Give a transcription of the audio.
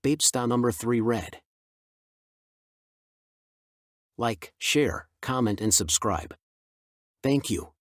BAPE STA Red. Like, share, comment and subscribe. Thank you.